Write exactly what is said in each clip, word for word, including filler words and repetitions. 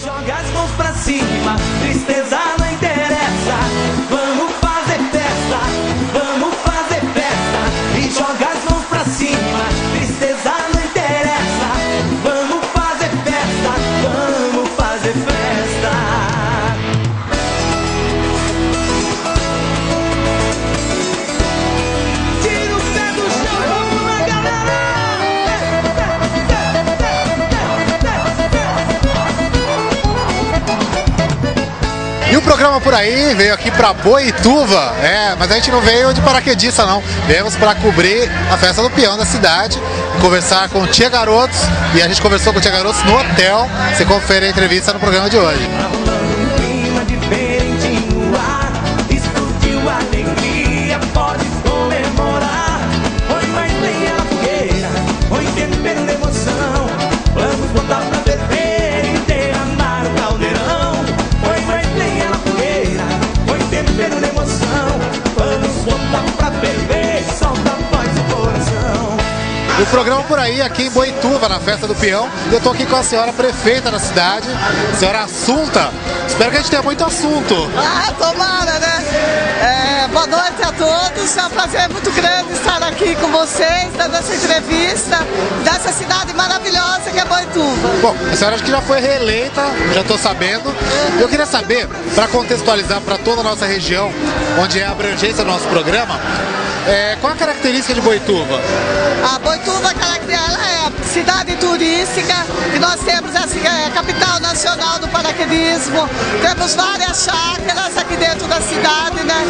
Joga as mãos pra cima, tristeza não interessa. Vamos fazer festa, vamos fazer festa. E joga as mãos pra cima, tristeza não interessa. Vamos fazer festa, vamos fazer festa. Tira o pé do chão, vamos lá, galera. E o programa por aí veio aqui pra Boituva, é, mas a gente não veio de paraquedista não, viemos para cobrir a festa do peão da cidade, conversar com o Tia Garotos, e a gente conversou com o Tia Garotos no hotel. Você confere a entrevista no programa de hoje. Um clima diferente no ar, explodiu a alegria, pode comemorar. Põe mais lenha na fogueira, põe tempero de emoção. Vamos botar pra ferver e derramar o caldeirão. Põe mais lenha na fogueira, põe tempero de emoção. Vamos botar pra ferver, solta a voz do coração. E o programa por aí, aqui em Boituva, na festa do peão. Eu tô aqui com a senhora prefeita da cidade, a senhora Assunta. Espero que a gente tenha muito assunto. Ah, tomara, né? É, boa noite a todos. É um prazer muito grande estar aqui com vocês, dando essa entrevista dessa cidade maravilhosa que é Boituva. Bom, a senhora acho que já foi reeleita, já estou sabendo. Eu queria saber, para contextualizar para toda a nossa região, onde é a abrangência do nosso programa, é, qual a característica de Boituva? A Boituva, ela é a cidade turística, que nós temos assim, é a capital nacional do paraquedismo. Temos várias chácaras aqui dentro da cidade, né?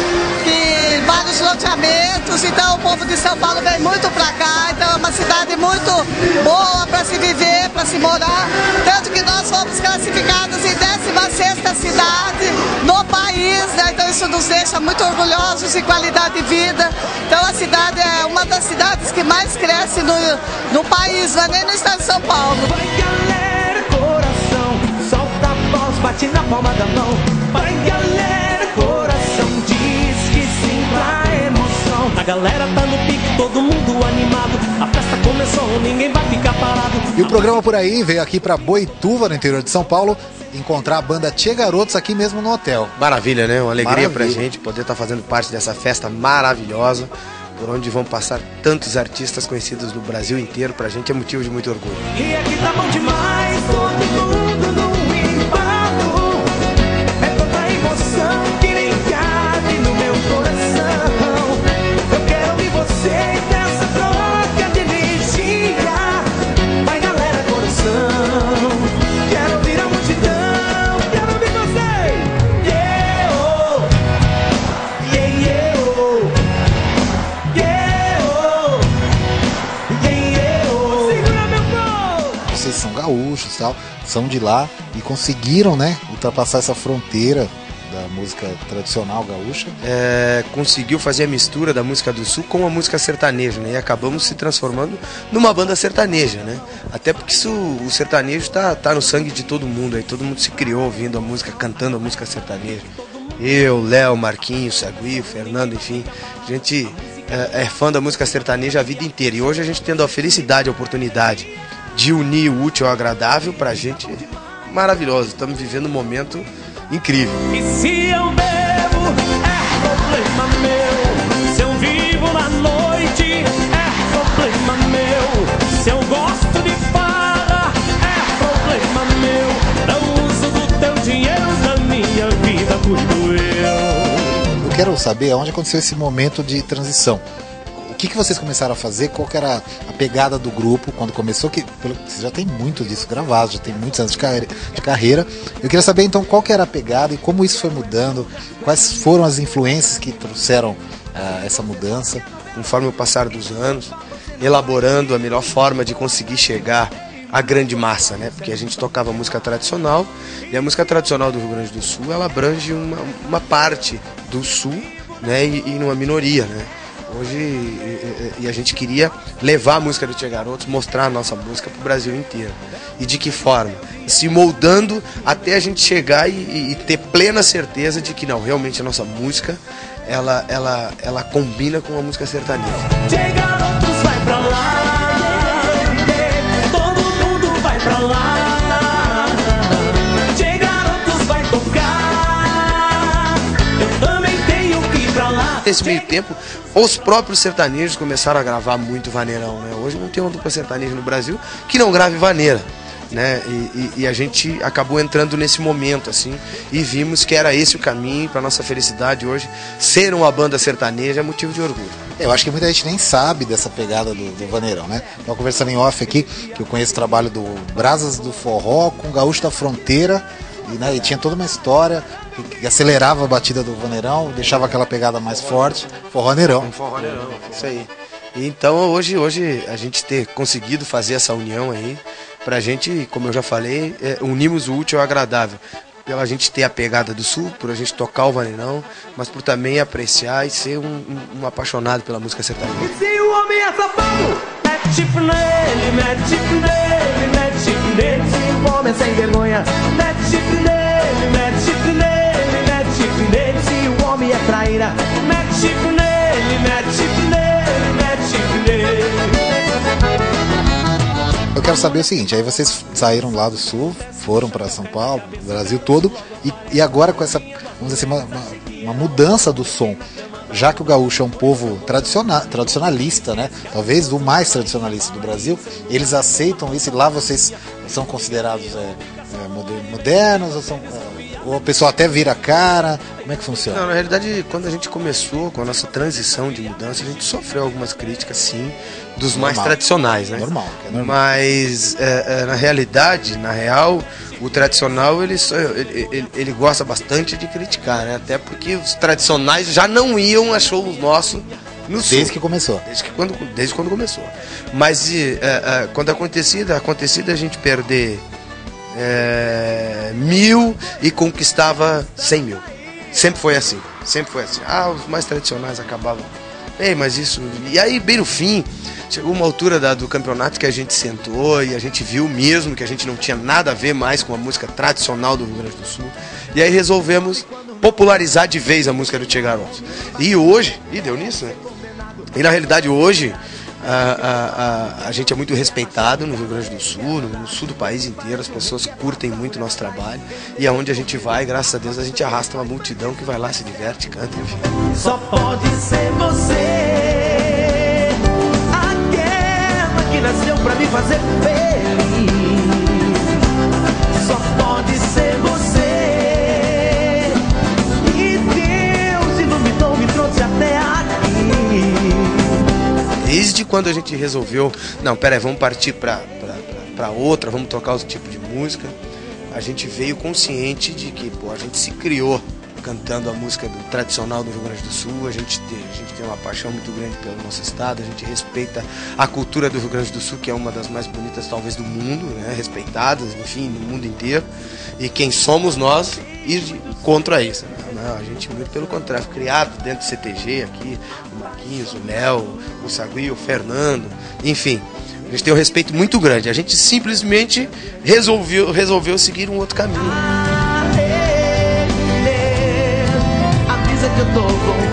E vários loteamentos. Então o povo de São Paulo vem muito pra cá. Então é uma cidade muito boa para se viver, para se morar. Tanto que nós fomos classificados em décima sexta cidade no país, né? Então isso nos deixa muito orgulhosos em qualidade de vida. Então a cidade é uma das cidades que mais cresce no, no país, não é nem no estado de São Paulo. Vai, galera, coração, solta a voz, bate na palma da mão. Vai, galera, coração, diz que sim pra emoção. A galera tá no pique, todo mundo animado. A festa começou, ninguém vai ficar parado. E o programa por aí veio aqui para Boituva, no interior de São Paulo, encontrar a banda Tia Garotos aqui mesmo no hotel. Maravilha, né? Uma alegria Maravilha. pra gente poder estar fazendo parte dessa festa maravilhosa, por onde vão passar tantos artistas conhecidos no Brasil inteiro. Pra gente é motivo de muito orgulho. E aqui tá bom demais, todo mundo no embalo. É tanta emoção que nem cabe no meu coração. Eu quero ouvir vocês nessa troca de energia. Vai, galera, coração, quero ouvir a multidão, quero ouvir vocês. Yeah, oh, yeah, yeah, oh. Vocês são gaúchos e tal, são de lá e conseguiram, né, ultrapassar essa fronteira da música tradicional gaúcha. É, conseguiu fazer a mistura da música do Sul com a música sertaneja, né? E acabamos se transformando numa banda sertaneja, né? Até porque isso, o sertanejo tá, tá no sangue de todo mundo, aí todo mundo se criou ouvindo a música, cantando a música sertaneja. Eu, Léo, Marquinhos, Sagui, Fernando, enfim, a gente é, é fã da música sertaneja a vida inteira. E hoje a gente tendo a felicidade, a oportunidade de unir o útil ao agradável, pra gente é maravilhoso. Estamos vivendo um momento incrível. E se eu bebo, é problema meu. Se eu vivo na noite, é problema meu. Se eu gosto de farra, é problema meu. Não uso do teu dinheiro, da minha vida cuido eu. Eu quero saber onde aconteceu esse momento de transição. O que, que vocês começaram a fazer? Qual que era a pegada do grupo quando começou? Que pelo, você já tem muito disso gravado, já tem muitos anos de carreira, de carreira. Eu queria saber então qual que era a pegada e como isso foi mudando, quais foram as influências que trouxeram uh, essa mudança. Conforme o passar dos anos, elaborando a melhor forma de conseguir chegar à grande massa, né? Porque a gente tocava música tradicional e a música tradicional do Rio Grande do Sul, ela abrange uma, uma parte do Sul, né? E, e numa minoria, né? Hoje, e, e a gente queria levar a música do Tia Garotos, mostrar a nossa música para o Brasil inteiro. E de que forma? Se moldando até a gente chegar e, e, e ter plena certeza de que não, realmente a nossa música, ela, ela, ela combina com a música sertaneja. Tia Garotos vai pra lá, todo mundo vai pra lá. Tia nesse meio tempo, os próprios sertanejos começaram a gravar muito vaneirão, né? Hoje não tem uma dupla sertaneja no Brasil que não grave vaneira, né? E, e, e a gente acabou entrando nesse momento, assim, e vimos que era esse o caminho. Para nossa felicidade hoje, ser uma banda sertaneja é motivo de orgulho. Eu acho que muita gente nem sabe dessa pegada do, do vaneirão, né? Estava conversando em off aqui, que eu conheço o trabalho do Brasas do Forró com Gaúcho da Fronteira, e, né, e tinha toda uma história que, que acelerava a batida do vaneirão, deixava aquela pegada mais forte, forró-neirão. Forró-neirão, isso aí. E então hoje, hoje a gente ter conseguido fazer essa união aí, pra gente, como eu já falei, é, unimos o útil ao agradável. Pela gente ter a pegada do sul, por a gente tocar o vaneirão, mas por também apreciar e ser um, um, um apaixonado pela música sertaneja. E se o homem é safado, mete chifre nele, mete chifre nele, mete chifre nele. Se o homem é sem vergonha, mete chifre nele, mete chifre nele, mete chifre nele. Se o homem é traíra, mete chifre nele, mete chifre nele, mete chifre nele. Eu quero saber o seguinte, aí vocês saíram lá do sul, foram para São Paulo, Brasil todo, e, e agora com essa, vamos dizer assim, uma, uma, uma mudança do som, já que o gaúcho é um povo tradicional, tradicionalista, né? Talvez o mais tradicionalista do Brasil, eles aceitam isso e lá vocês são considerados é, é, modernos, ou, são, é, ou o pessoal até vira a cara, como é que funciona? Não, na realidade, quando a gente começou com a nossa transição de mudança, a gente sofreu algumas críticas, sim, dos normal. mais tradicionais, né? Normal, é normal. Mas, é, é, na realidade, na real, o tradicional, ele, ele, ele, ele gosta bastante de criticar, né? Até porque os tradicionais já não iam a shows nossos no sul. Desde que começou. Desde, que quando, desde quando começou. Mas é, é, quando acontecia, acontecia a gente perder é, mil e conquistava cem mil. Sempre foi assim, sempre foi assim. Ah, os mais tradicionais acabavam. Ei, mas isso... E aí, bem no fim, chegou uma altura da, do campeonato que a gente sentou e a gente viu mesmo que a gente não tinha nada a ver mais com a música tradicional do Rio Grande do Sul. E aí resolvemos popularizar de vez a música do Tchê Garoto. E hoje... E deu nisso, né? E na realidade hoje... A, a, a, a gente é muito respeitado no Rio Grande do Sul, no, no sul do país inteiro, as pessoas curtem muito o nosso trabalho e aonde a gente vai, graças a Deus, a gente arrasta uma multidão que vai lá, se diverte, canta, enfim. Só pode ser você, aquela que nasceu pra me fazer feliz. Só pode ser você, e Deus iluminou, me trouxe até aqui. Desde quando a gente resolveu, não, pera aí, vamos partir pra, pra, pra, pra outra, vamos tocar outro tipo de música, a gente veio consciente de que, pô, a gente se criou cantando a música do, tradicional do Rio Grande do Sul, a gente, tem, a gente tem uma paixão muito grande pelo nosso estado, a gente respeita a cultura do Rio Grande do Sul, que é uma das mais bonitas talvez do mundo, né, respeitadas, enfim, no mundo inteiro, e quem somos nós ir contra isso, né? Não, a gente, muito pelo contrário, criado dentro do C T G aqui, o Marquinhos, o Léo, o Sagui, o Fernando, enfim, a gente tem um respeito muito grande, a gente simplesmente resolveu, resolveu seguir um outro caminho. Avisa que eu tô com